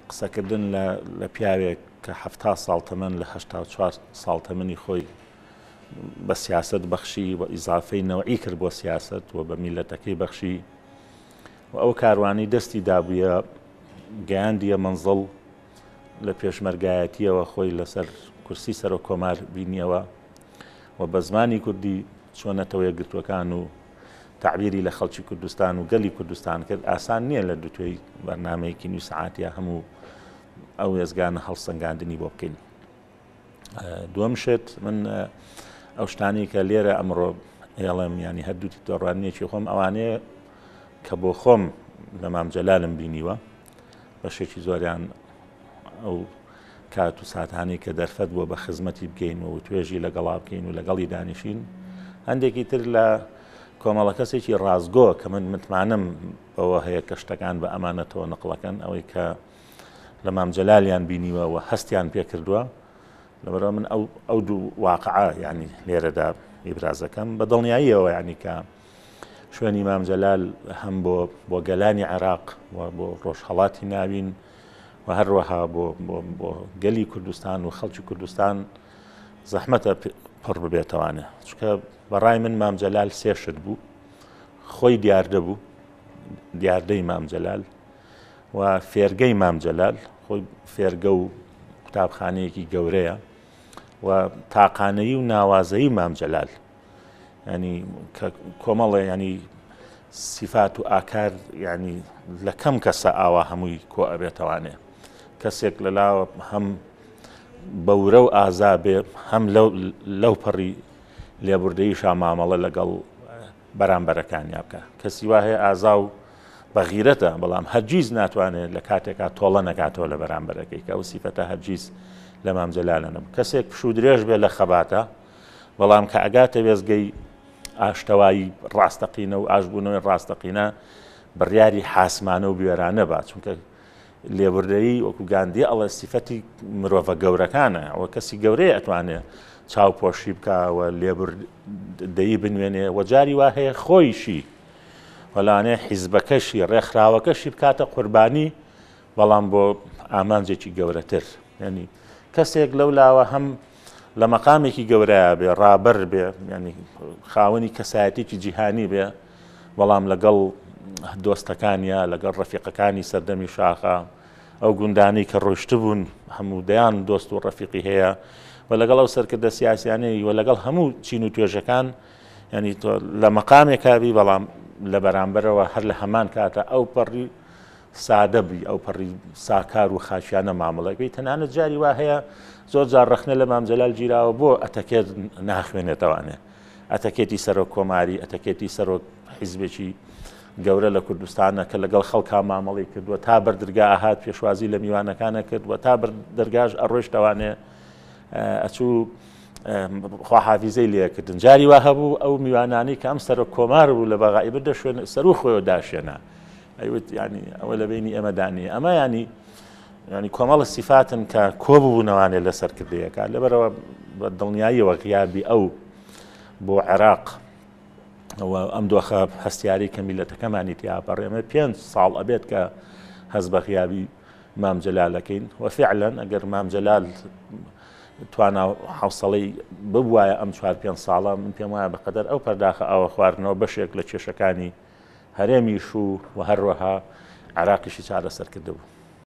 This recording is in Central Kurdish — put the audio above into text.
قسەکردن لە پیاوێک کە 70 ساڵ تەمەن لە 84 ساڵ تەمەنی خۆی بە سیاست بەخشی و ئیزافەی نەوعی کرد بۆ سیاست و بە میلەتەکەی بەخشی و ئەو کاروانی دەستی دابوویە گەیاندیە منزڵ لە پێشمەرگایەتیەوە خۆی لەسەر کورسی سەر و کۆمار بینیەوە و بە زمانی کوردی چۆنەتەوە یەکگرتووەکان و تعبیری لە خەڵکی کوردستان و گەلی کوردستان کرد. ئاسان نییە لە دوتوێی بەرنامەیەکی نوێ سەعاتیە هەموو ئەو ێزگانە هەڵسەنگاندنی بۆ بکەین. دووەم شت من ئەو شتانی کە لێرە ئەمڕۆ ئێڵم ینی هەردووتی دۆڕانیەکی خۆم ئەوانەیە کە بۆ خۆم لە مام جەلالم بینیوە بەشێکی زۆریان ئەو کات و ساتانەی کە دەرفەت بووە بە خزمەتی بگەین و توێژی لەگەڵا بکەین و لەگەڵی دانیشین. هەندێکی تر لە کۆمەڵە کەسێکی ڕازگۆ کە من متمانم بەوە هەیە کە شتەکان بە ئەمانەتەوە نەقڵەکەن ئەوەی کە لە مام جەلالیان بینیوە و هەستیان پێ کردووە. لەبەرەوە من ئەو دوو واقعە ینی لێرەدا ئیبرازەکەم بە دڵنیاییەوە ینی کە شوێنی مام جەلال هەم بۆ گەلانی عێراق و بۆ ڕۆژهەڵاتی ناوین و هەروەها بۆ گەلی کوردستان و خەڵکی کوردستان زەحمەتە پڕ ببێتەوانە. چونکە بەڕای من مام جەلال سێ شت بوو. خۆی دیاردە بوو، دیاردەی مام جەلال و فێرگەی مام جەلال، خۆی فێرگە و قوتابخانەیەکی گەورەیە و تاقانەیی و ناوازەیی مام جەلال ینی کۆمەڵە ینی سیفات و ئاکار ینی لە کەم کەسە ئاوا هەمووی کۆ ئەبێتەوانێ. کەسێک لەلاوە هەم بەورە و ئازا بێ هەم لەو پەڕی لێبوردەیی شامامەڵە لەگەڵ بەرامبەرەکانیا بکە. کەسی وا هەیە ئازا و بەغیرەتە بەڵام هەرگیز ناتوانێت لە کاتێکا تۆڵە نەکاتەوە لە بەرامبەرەکەی کە ئەو سیفەتە هەرگیز لە مام جەلالە نەبوو. کەسێک پشوو درێژ بێ لە خەباتە بەڵام کە ئەگاتە وێزگەی ئاشتەوایی ڕاستەقینە و ئاشبوونەوەی ڕاستەقینە بڕیاری حاسمانە و بوێرانە بات. چونکە لێبوردەیی وەکو گاندی ئەڵە سیفەتی مرۆڤە گەورەکانە ئەوە کەسی گەورەیە ئەتوانێت چاوپۆشی بکەوە لێبوردەیی بنوێنێ و جاری وا هەیە خۆیشی وەلانێ حیزبەکەشی ڕێکخراوەکەشی بکاتە قوربانی بەڵام بۆ ئامانجێکی گەورەتر. ینی کەسێک لەو لاوە هەم لە مەقامێکی گەورەیە بێ ڕابەر بێ ینی خاوەنی کەسایەتێکی جیهانی بێ بەڵام لەگەڵ دۆستەکانیە لەگەڵ ڕەفیقەکانی سەردەمی شاخە ئەو گوندانەی کە ڕۆشت بوون هەموو دەیان دۆست و ڕەفیقی هەیە و لەگەڵ ئەو سەرکردە سیاسیانەی و لەگەڵ هەموو چین و توێژەکان ینی تۆ لە مەقامێکابی بەڵام لە بەرامبەرەوە هەر لە هەمان کاتە ئەو پەڕی سادەبی ئەو پەڕی ساکار و خاشیانە مامەڵەکەی تەنانەت جاری وا هەیە زۆر جار ڕەخنە لە مام جەلال گیراوە بۆ ئەتەکێت ناخوێنێتەوانێ ئەتەکێتی سەرۆک کۆماری ئەتەکێتی سەرۆک حیزبێکی گەورە لە کوردستانە کە لەگەڵ خەڵکا مامەڵی کردووە تا بەردرگا ئاهات پێشوازی لە میوانەکانە کردووە تا بەردرگاش ئەڕۆیشتەوانێ ئەچوو خواحافیزەی لێکردن. جاری وا هەبوو ئەو میوانانی کە ئەم سەرۆک کۆمار بوو لە بەغائیبە دەشوێن سەر و خۆیەوە داشێنە ئەیوت ینی ئەوە لە بینی ئێمەدانی ئەمە ینی کۆمەڵە سیفاتن کە کۆبوونەوانێت لە سەرکردەیەەکە لەبەرەوە بە دڵنیاییەوە غیابی ئەو بۆ عێراق ئەم دۆخە هەستیاری کە میلەتەکەمانی تیاپەڕێمە 5 ساڵ ئەبێت کە هەز بە غیابی مام جەلالەکەین و فعلا ئەگەر مام جەلال توانە حوسڵەی ببوایە ئەم 4-5 ساڵە من پێم وایە بەقەدەر ئەو پەرداخە ئاوە خواردنەوە بەشێک لە کێشەکانی هەرێمیش و هەروەها عێراقیشی چارەسەر کردبوو.